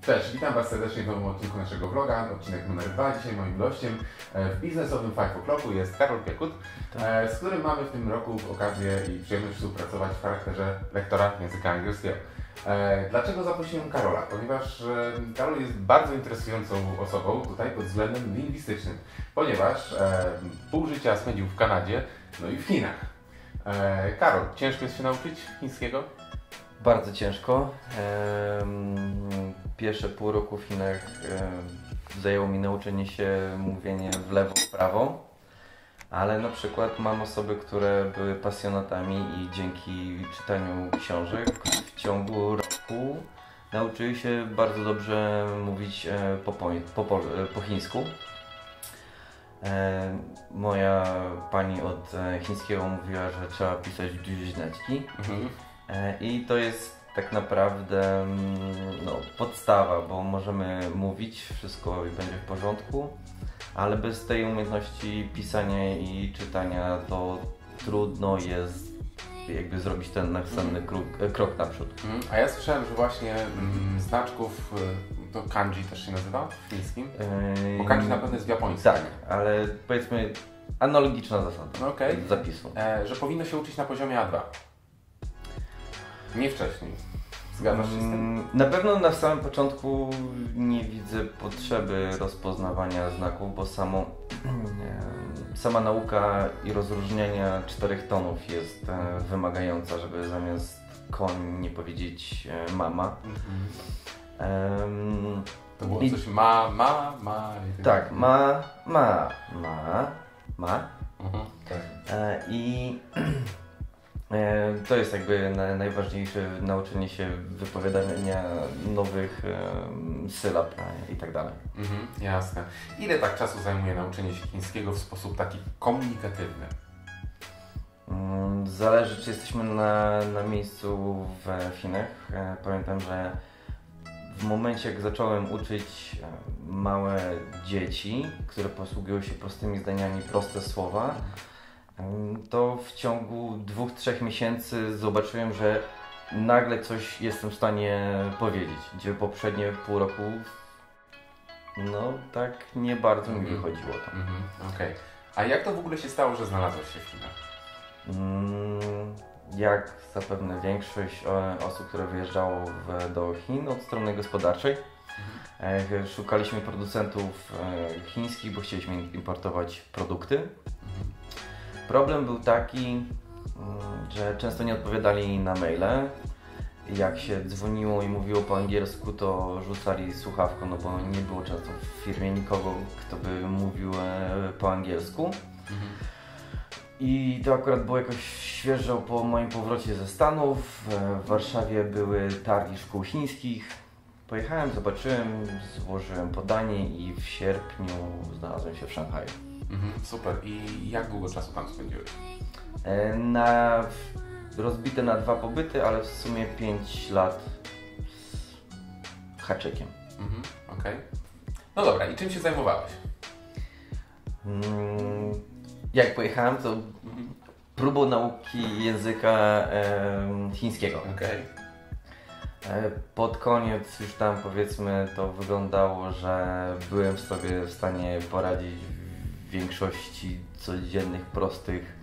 Cześć, witam Was serdecznie w nowym odcinku naszego vloga, odcinek numer 2. Dzisiaj moim gościem w biznesowym 5 O'Clocku jest Karol Piekut, z którym mamy w tym roku okazję i przyjemność współpracować w charakterze lektora języka angielskiego. Dlaczego zaprosiłem Karola? Ponieważ Karol jest bardzo interesującą osobą tutaj pod względem lingwistycznym, ponieważ pół życia spędził w Kanadzie, no i w Chinach. Karol, ciężko jest się nauczyć chińskiego? Bardzo ciężko. Pierwsze pół roku w Chinach zajęło mi nauczenie się mówienia w lewo, w prawo, ale na przykład mam osoby, które były pasjonatami i dzięki czytaniu książek w ciągu roku nauczyły się bardzo dobrze mówić po chińsku. Moja pani od chińskiego mówiła, że trzeba pisać duże znaczki. I to jest tak naprawdę podstawa, bo możemy mówić, wszystko będzie w porządku, ale bez tej umiejętności pisania i czytania to trudno jest jakby zrobić ten następny krok naprzód. A ja słyszałem, że właśnie znaczków, to kanji też się nazywa w chińskim? Bo kanji na pewno jest w japońskim. Tak, ale powiedzmy analogiczna zasada zapisu. Że powinno się uczyć na poziomie A2. Nie wcześniej. Zgadzasz się z tym? Na pewno na samym początku nie widzę potrzeby rozpoznawania znaków, bo sama nauka i rozróżniania 4 tonów jest wymagająca, żeby zamiast koń nie powiedzieć mama. To było coś ma. Tak, ma. Tak. I to jest jakby najważniejsze, nauczenie się wypowiadania nowych sylab i tak dalej. Jasne. Ile tak czasu zajmuje nauczenie się chińskiego w sposób taki komunikatywny? Zależy, czy jesteśmy na miejscu w Chinach. Pamiętam, że w momencie, jak zacząłem uczyć małe dzieci, które posługują się prostymi zdaniami, proste słowa, to w ciągu 2-3 miesięcy zobaczyłem, że nagle coś jestem w stanie powiedzieć, gdzie poprzednie pół roku tak nie bardzo mi wychodziło to. Okej. A jak to w ogóle się stało, że znalazłeś się w Chinach? Jak zapewne większość osób, które wyjeżdżało do Chin od strony gospodarczej, szukaliśmy producentów chińskich, bo chcieliśmy importować produkty. Problem był taki, że często nie odpowiadali na maile. Jak się dzwoniło i mówiło po angielsku, to rzucali słuchawką, no bo nie było często w firmie nikogo, kto by mówił po angielsku. I to akurat było jakoś świeżo po moim powrocie ze Stanów. W Warszawie były targi szkół chińskich. Pojechałem, zobaczyłem, złożyłem podanie i w sierpniu znalazłem się w Szanghaju. Super. I jak długo czasu tam spędziłeś? Rozbite na 2 pobyty, ale w sumie 5 lat z haczykiem. Okej. No dobra, i czym się zajmowałeś? Jak pojechałem, to próbą nauki języka chińskiego. Pod koniec już tam powiedzmy to wyglądało, że byłem sobie w stanie poradzić w większości codziennych, prostych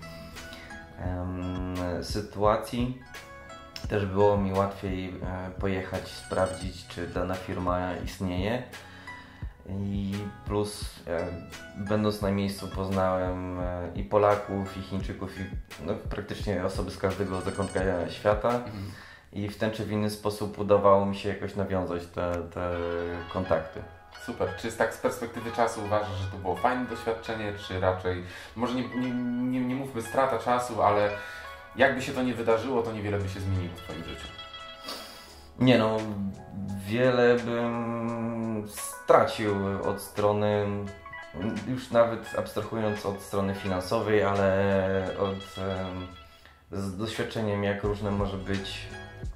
sytuacji. Też było mi łatwiej pojechać, sprawdzić, czy dana firma istnieje. I plus będąc na miejscu poznałem i Polaków, i Chińczyków, i praktycznie osoby z każdego zakątka świata. I w ten czy w inny sposób udawało mi się jakoś nawiązać te kontakty. Super. Czy tak z perspektywy czasu uważasz, że to było fajne doświadczenie, czy raczej, może nie mówmy strata czasu, ale jakby się to nie wydarzyło, to niewiele by się zmieniło w Twoim życiu? Nie no, wiele bym stracił od strony, już nawet abstrahując od strony finansowej, ale z doświadczeniem, jak różne może być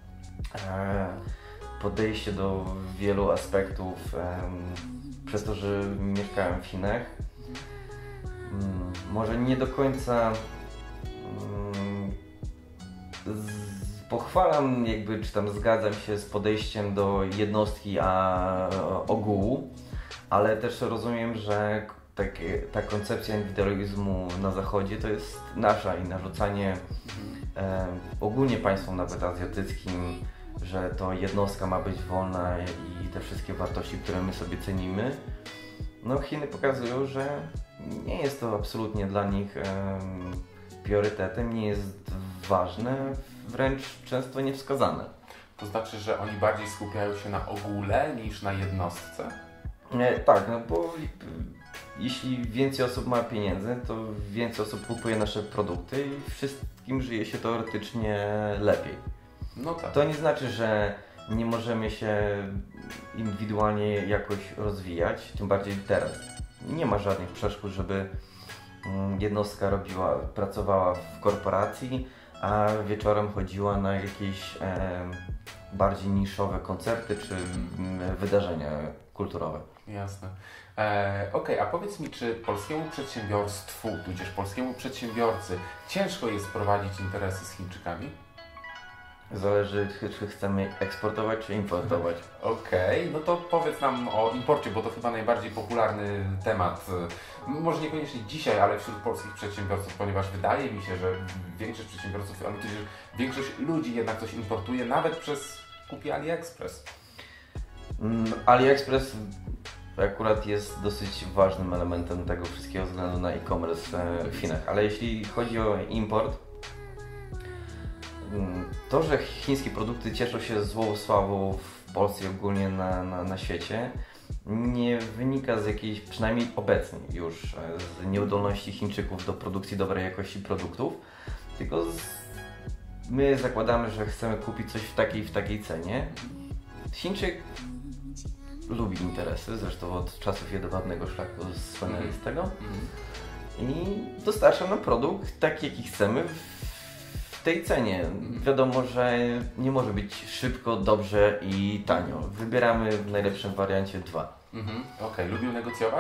podejście do wielu aspektów, przez to, że mieszkałem w Chinach. Może nie do końca pochwalam jakby, czy tam zgadzam się z podejściem do jednostki, a ogółu, ale też rozumiem, że ta koncepcja indywidualizmu na zachodzie to jest nasza i narzucanie ogólnie państwom nawet azjatyckim, że to jednostka ma być wolna i te wszystkie wartości, które my sobie cenimy. No Chiny pokazują, że nie jest to absolutnie dla nich priorytetem, nie jest ważne, wręcz często niewskazane. To znaczy, że oni bardziej skupiają się na ogóle niż na jednostce? Tak, no bo jeśli więcej osób ma pieniędzy, to więcej osób kupuje nasze produkty i wszystkim żyje się teoretycznie lepiej. No tak. To nie znaczy, że nie możemy się indywidualnie jakoś rozwijać, tym bardziej teraz. Nie ma żadnych przeszkód, żeby jednostka pracowała w korporacji, a wieczorem chodziła na jakieś bardziej niszowe koncerty czy wydarzenia kulturowe. Jasne. Okej, a powiedz mi, czy polskiemu przedsiębiorstwu, tudzież polskiemu przedsiębiorcy ciężko jest prowadzić interesy z Chińczykami? Zależy, czy chcemy eksportować, czy importować. Okej, no to powiedz nam o imporcie, bo to chyba najbardziej popularny temat. Może niekoniecznie dzisiaj, ale wśród polskich przedsiębiorców, ponieważ wydaje mi się, że większość przedsiębiorców, ale też większość ludzi jednak coś importuje, nawet przez kupi AliExpress. AliExpress akurat jest dosyć ważnym elementem tego wszystkiego ze względu na e-commerce w Chinach, ale jeśli chodzi o import, to, że chińskie produkty cieszą się złą sławą w Polsce i ogólnie na świecie, nie wynika z jakiejś, przynajmniej obecnie już, z nieudolności Chińczyków do produkcji dobrej jakości produktów, tylko my zakładamy, że chcemy kupić coś w takiej cenie. Chińczyk lubi interesy, zresztą od czasów jedwabnego szlaku słynęli z tego i dostarcza nam produkt taki, jaki chcemy w tej cenie. Wiadomo, że nie może być szybko, dobrze i tanio. Wybieramy w najlepszym wariancie 2. Okej, lubił negocjować?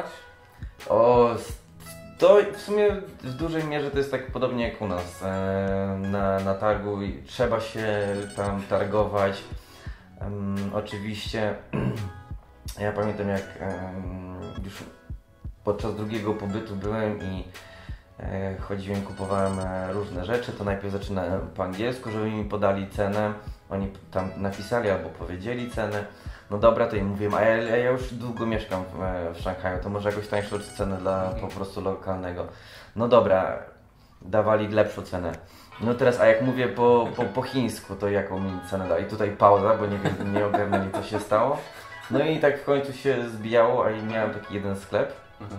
To w sumie w dużej mierze to jest tak podobnie jak u nas na targu i trzeba się tam targować. Oczywiście ja pamiętam, jak już podczas drugiego pobytu byłem i chodziłem, kupowałem różne rzeczy, to najpierw zaczynałem po angielsku, żeby mi podali cenę. Oni tam napisali albo powiedzieli cenę. No dobra, to im mówiłem, a ja już długo mieszkam w Szanghaju, to może jakoś tańszą cenę dla po prostu lokalnego. No dobra, dawali lepszą cenę. No teraz, a jak mówię po chińsku, to jaką mi cenę dali? Tutaj pauza, bo nie ogarnęli, co się stało. No i tak w końcu się zbijało, a miałem taki jeden sklep,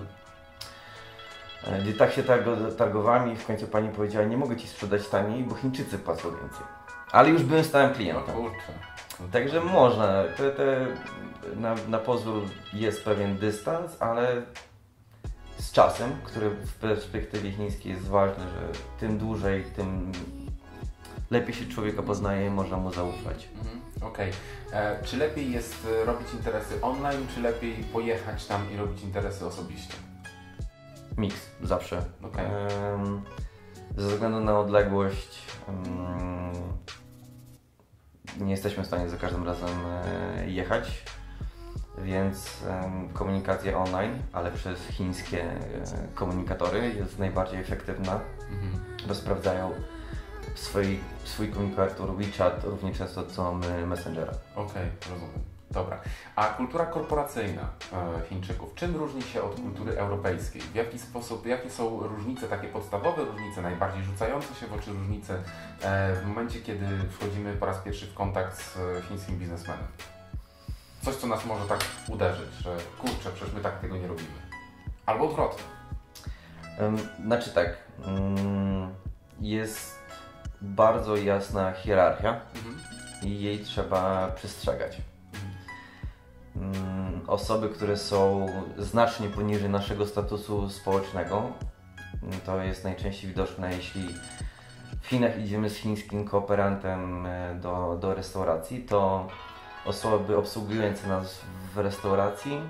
gdzie tak się targowałem i w końcu pani powiedziała, nie mogę Ci sprzedać taniej, bo Chińczycy płacą więcej. Ale już byłem stałym klientem. Także można, na pozór jest pewien dystans, ale z czasem, który w perspektywie chińskiej jest ważny, że tym dłużej, tym lepiej się człowieka poznaje i można mu zaufać. Okej. Czy lepiej jest robić interesy online, czy lepiej pojechać tam i robić interesy osobiście? Miks, zawsze. Ze względu na odległość nie jesteśmy w stanie za każdym razem jechać, więc komunikacja online, ale przez chińskie komunikatory jest najbardziej efektywna, bo sprawdzają swój komunikator WeChat równie często co my Messengera. Okej, rozumiem. Dobra. A kultura korporacyjna Chińczyków, czym różni się od kultury europejskiej? W jaki sposób, jakie są różnice, takie podstawowe różnice, najbardziej rzucające się w oczy różnice w momencie, kiedy wchodzimy po raz pierwszy w kontakt z chińskim biznesmenem? Coś, co nas może tak uderzyć, że kurczę, przecież my tak tego nie robimy. Albo odwrotnie. Znaczy tak, jest bardzo jasna hierarchia i jej trzeba przestrzegać. Osoby, które są znacznie poniżej naszego statusu społecznego, to jest najczęściej widoczne, jeśli w Chinach idziemy z chińskim kooperantem do restauracji, to osoby obsługujące nas w restauracji,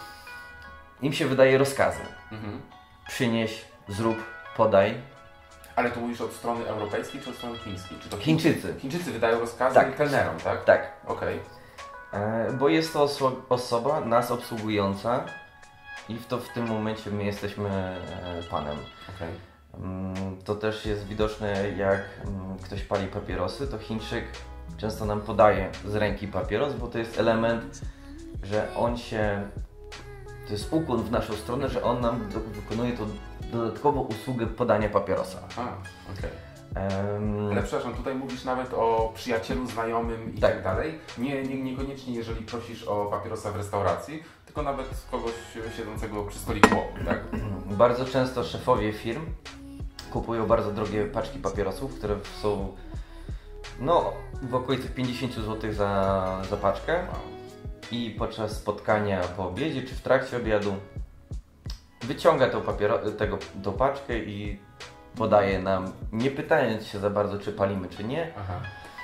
im się wydaje rozkazy. Przynieś, zrób, podaj. Ale tu mówisz od strony europejskiej czy od strony chińskiej? Czy to Chińczycy. Chińczycy wydają rozkazy Tak. kelnerom, tak? Tak. Okej. Bo jest to osoba nas obsługująca i w tym momencie my jesteśmy panem. Okej. To też jest widoczne, jak ktoś pali papierosy, to Chińczyk często nam podaje z ręki papieros, bo to jest element, że to jest ukłon w naszą stronę, że on nam wykonuje tą dodatkową usługę podania papierosa. Aha, okej. Ale przepraszam, tutaj mówisz nawet o przyjacielu, znajomym i Tak. tak dalej. Niekoniecznie jeżeli prosisz o papierosa w restauracji, tylko nawet kogoś siedzącego przy stoliku, tak? Bardzo często szefowie firm kupują bardzo drogie paczki papierosów, które są w okolicy 50 zł za paczkę. Wow. I podczas spotkania po obiedzie czy w trakcie obiadu wyciąga tą paczkę i podaje nam, nie pytając się za bardzo, czy palimy, czy nie. Aha.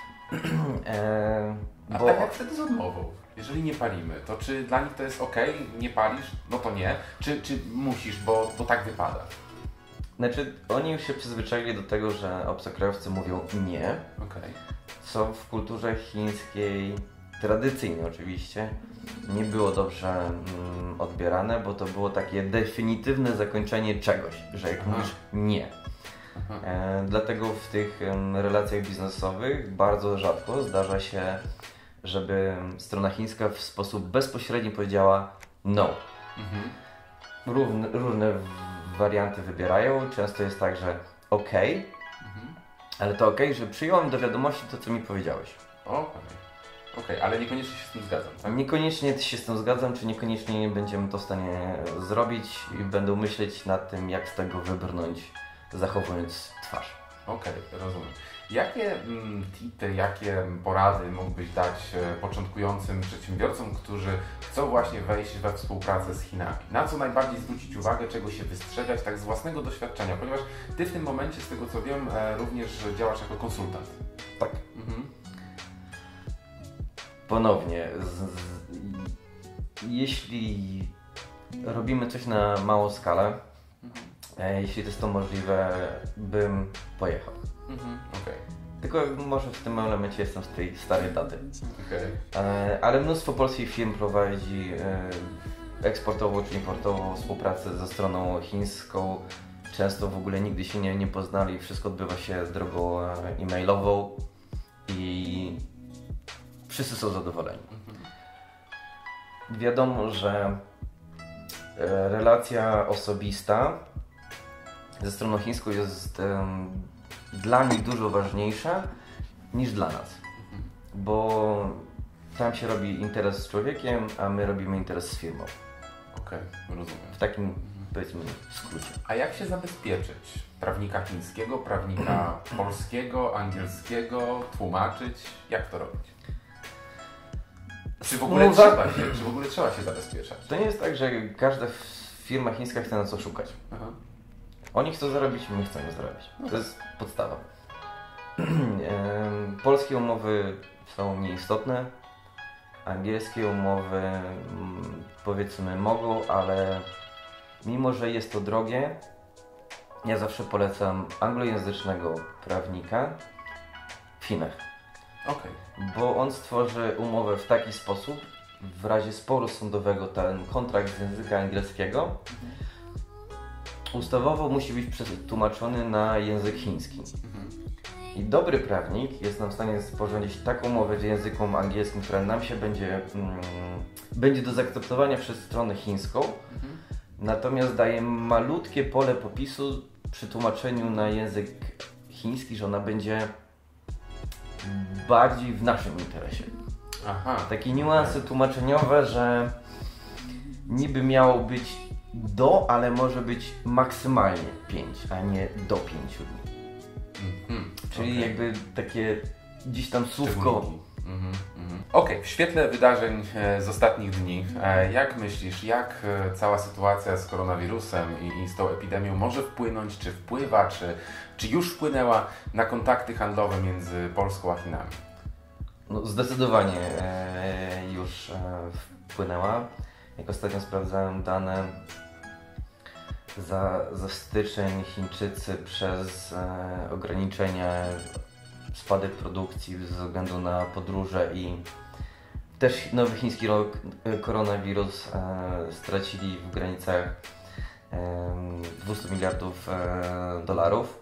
A Bo tak jak wtedy z odmową? Jeżeli nie palimy, to czy dla nich to jest ok, nie palisz, no to nie? Czy musisz, bo tak wypada? znaczy, oni już się przyzwyczaili do tego, że obcokrajowcy mówią nie, Okej. co w kulturze chińskiej tradycyjnie oczywiście nie było dobrze odbierane, bo to było takie definitywne zakończenie czegoś, że jak mówisz nie. Aha. Dlatego w tych relacjach biznesowych bardzo rzadko zdarza się, żeby strona chińska w sposób bezpośredni powiedziała no. Mhm. Różne warianty wybierają. Często jest tak, że okej, Mhm. ale to okej, że przyjąłem do wiadomości to, co mi powiedziałeś. Okej, ale niekoniecznie się z tym zgadzam, tak? Niekoniecznie się z tym zgadzam, czy niekoniecznie będziemy to w stanie zrobić i będą myśleć nad tym, jak z tego wybrnąć, zachowując twarz. Okej, rozumiem. Jakie tipy, jakie porady mógłbyś dać początkującym przedsiębiorcom, którzy chcą właśnie wejść we współpracę z Chinami? Na co najbardziej zwrócić uwagę, czego się wystrzegać, tak z własnego doświadczenia? Ponieważ Ty w tym momencie, z tego co wiem, również działasz jako konsultant. Tak. Mhm. Ponownie, jeśli robimy coś na małą skalę, jeśli to jest to możliwe, bym pojechał. Mhm. Okej. Tylko może w tym elemencie jestem z tej starej daty. Okej. Ale mnóstwo polskich firm prowadzi eksportową czy importową współpracę ze stroną chińską. Często w ogóle nigdy się nie poznali, wszystko odbywa się drogą e-mailową i wszyscy są zadowoleni. Wiadomo, że relacja osobista ze stroną chińską jest dla nich dużo ważniejsza niż dla nas, bo tam się robi interes z człowiekiem, a my robimy interes z firmą. Okej, rozumiem. W takim, powiedzmy, skrócie. A jak się zabezpieczyć? Prawnika chińskiego, prawnika polskiego, angielskiego, tłumaczyć? Jak to robić? Czy w ogóle, trzeba się zabezpieczać? To nie jest tak, że każda firma chińska chce na co szukać. Aha. Oni chcą zarobić, my chcemy zarobić. To jest podstawa. Polskie umowy są nieistotne. Angielskie umowy powiedzmy mogą, ale mimo, że jest to drogie, ja zawsze polecam anglojęzycznego prawnika w Chinach. Okej. Bo on stworzy umowę w taki sposób, w razie sporu sądowego ten kontrakt z języka angielskiego ustawowo musi być przetłumaczony na język chiński. I dobry prawnik jest nam w stanie sporządzić taką umowę w języku angielskim, która nam się będzie do zaakceptowania przez stronę chińską, natomiast daje malutkie pole popisu przy tłumaczeniu na język chiński, że ona będzie bardziej w naszym interesie. Aha. Takie niuanse tłumaczeniowe, że niby miało być ale może być maksymalnie 5, a nie do 5 dni. Czyli jakby takie gdzieś tam słówko. Okej, w świetle wydarzeń z ostatnich dni, jak myślisz, jak cała sytuacja z koronawirusem i z tą epidemią może wpłynąć, czy wpływa, czy już wpłynęła na kontakty handlowe między Polską a Chinami? No, zdecydowanie już wpłynęła. Jak ostatnio sprawdzałem dane, za styczeń Chińczycy przez ograniczenie, spadek produkcji ze względu na podróże i też nowy chiński koronawirus stracili w granicach 200 miliardów dolarów.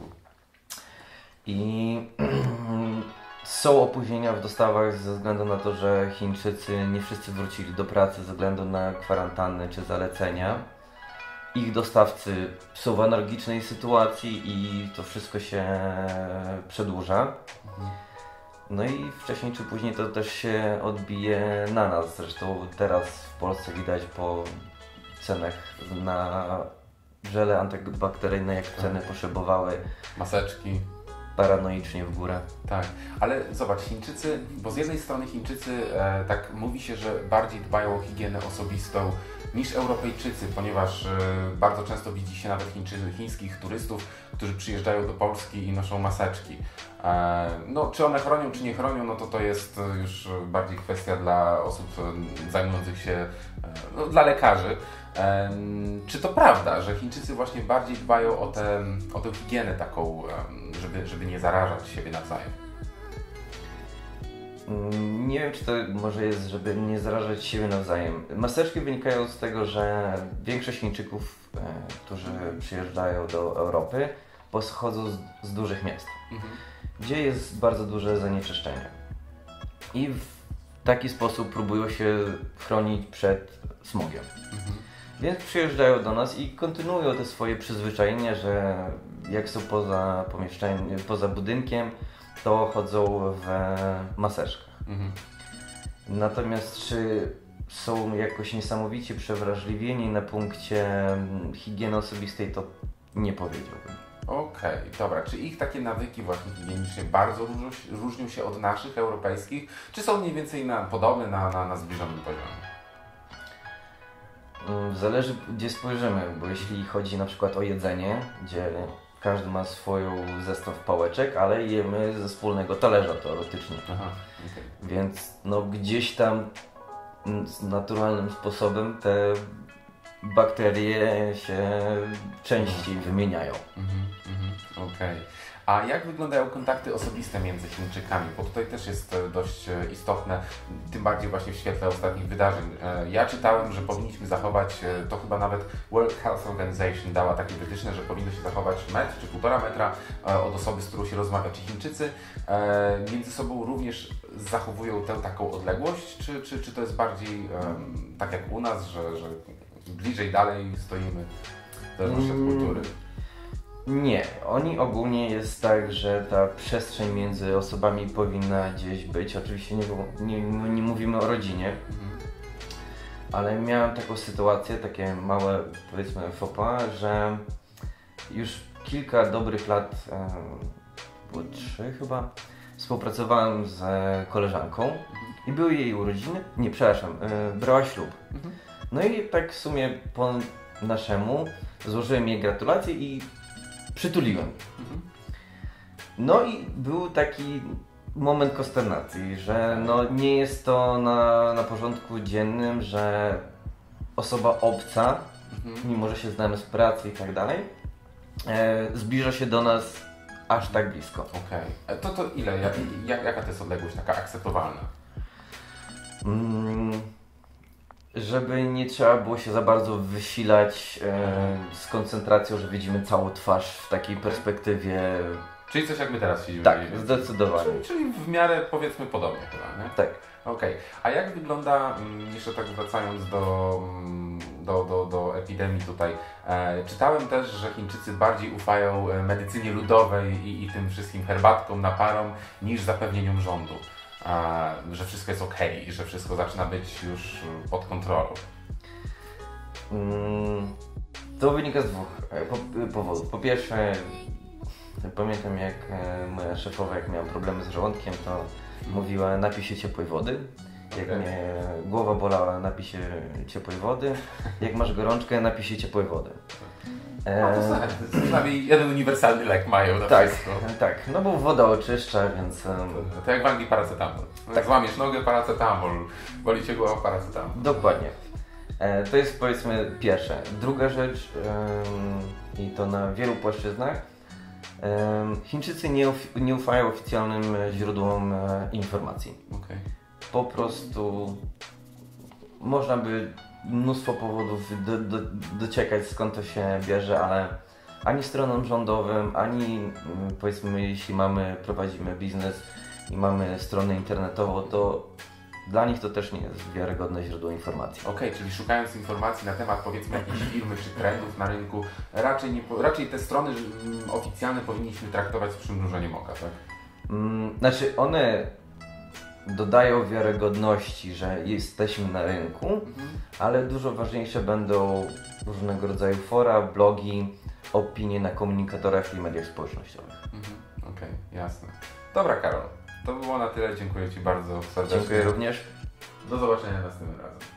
I są opóźnienia w dostawach ze względu na to, że Chińczycy nie wszyscy wrócili do pracy ze względu na kwarantanny czy zalecenia. Ich dostawcy są w analogicznej sytuacji i to wszystko się przedłuża. No i wcześniej czy później to też się odbije na nas. Zresztą teraz w Polsce widać po cenach na żele antybakteryjne, jak ceny poszybowały. Maseczki. Paranoicznie w górę. Tak, ale zobacz, Chińczycy, bo z jednej strony Chińczycy, tak mówi się, że bardziej dbają o higienę osobistą niż Europejczycy, ponieważ bardzo często widzi się nawet chińskich turystów, którzy przyjeżdżają do Polski i noszą maseczki. No, czy one chronią, czy nie chronią, no to jest już bardziej kwestia dla osób zajmujących się, no, dla lekarzy. Czy to prawda, że Chińczycy właśnie bardziej dbają o tę higienę taką, żeby nie zarażać siebie nawzajem? Nie wiem, czy to może jest, żeby nie zarażać siebie nawzajem. Maseczki wynikają z tego, że większość Chińczyków, którzy przyjeżdżają do Europy, pochodzą z dużych miast, gdzie jest bardzo duże zanieczyszczenie. I w taki sposób próbują się chronić przed smogiem. Więc przyjeżdżają do nas i kontynuują te swoje przyzwyczajenia, że jak są poza budynkiem, to chodzą w maseczkach. Natomiast czy są jakoś niesamowicie przewrażliwieni na punkcie higieny osobistej, to nie powiedziałbym. Okej, dobra. Czy ich takie nawyki właśnie higieniczne bardzo różnią się od naszych europejskich? Czy są mniej więcej podobne na zbliżonym poziomie? Zależy, gdzie spojrzymy, bo jeśli chodzi na przykład o jedzenie, gdzie każdy ma swoją zestaw pałeczek, ale jemy ze wspólnego talerza teoretycznie. Więc no gdzieś tam naturalnym sposobem te bakterie się częściej wymieniają. Okej. A jak wyglądają kontakty osobiste między Chińczykami? Bo tutaj też jest dość istotne, tym bardziej właśnie w świetle ostatnich wydarzeń. Ja czytałem, że powinniśmy zachować, to chyba nawet World Health Organization dała takie wytyczne, że powinno się zachować metr czy 1,5 metra od osoby, z którą się rozmawia. Czy Chińczycy między sobą również zachowują tę taką odległość, czy to jest bardziej tak jak u nas, że bliżej, dalej stoimy, w zależności od kultury? Nie, oni ogólnie jest tak, że ta przestrzeń między osobami powinna gdzieś być. Oczywiście nie mówimy o rodzinie, ale miałem taką sytuację, takie małe, powiedzmy, faux pas, że już kilka dobrych lat, było 3 chyba, współpracowałem z koleżanką i były jej urodziny, nie, przepraszam, brała ślub. No i tak w sumie po naszemu złożyłem jej gratulacje i przytuliłem. No i był taki moment konsternacji, że no nie jest to na porządku dziennym, że osoba obca, mimo że się znamy z pracy i tak dalej, zbliża się do nas aż tak blisko. Okej. To ile? Jaka to jest odległość taka akceptowalna? Żeby nie trzeba było się za bardzo wysilać z koncentracją, że widzimy całą twarz w takiej perspektywie. Czyli coś jak my teraz siedzimy. Tak, zdecydowanie. Czyli w miarę powiedzmy podobnie chyba, nie? Tak. Okej. A jak wygląda, jeszcze tak wracając do epidemii tutaj, czytałem też, że Chińczycy bardziej ufają medycynie ludowej i tym wszystkim herbatkom, naparom, niż zapewnieniom rządu. Że wszystko jest okej, że wszystko zaczyna być już pod kontrolą. To wynika z 2 powodów. Po pierwsze, pamiętam jak moja szefowa, jak miałam problemy z żołądkiem, to mówiła: napij się ciepłej wody. Jak mnie głowa bolała, napij się ciepłej wody. Jak masz gorączkę, napij się ciepłej wody. To przynajmniej jeden uniwersalny lek mają na tak, wszystko. Tak, no bo woda oczyszcza, więc... To jak w Anglii paracetamol. Jak złamiesz nogę, paracetamol. Boli cię głowa, paracetamol. Dokładnie. To jest powiedzmy pierwsze. Druga rzecz, i to na wielu płaszczyznach, Chińczycy nie ufają oficjalnym źródłom informacji. Okay. Po prostu można by mnóstwo powodów dociekać, skąd to się bierze, ale ani stronom rządowym, ani powiedzmy jeśli prowadzimy biznes i mamy stronę internetową, to dla nich to też nie jest wiarygodne źródło informacji. Okej, czyli szukając informacji na temat powiedzmy jakiejś firmy czy trendów na rynku, raczej te strony oficjalne powinniśmy traktować z przymrużeniem oka, tak? Znaczy one dodają wiarygodności, że jesteśmy na rynku, ale dużo ważniejsze będą różnego rodzaju fora, blogi, opinie na komunikatorach i mediach społecznościowych. Okej, jasne. Dobra, Karol, to było na tyle. Dziękuję Ci bardzo serdecznie. Dziękuję również. Do zobaczenia następnym razem.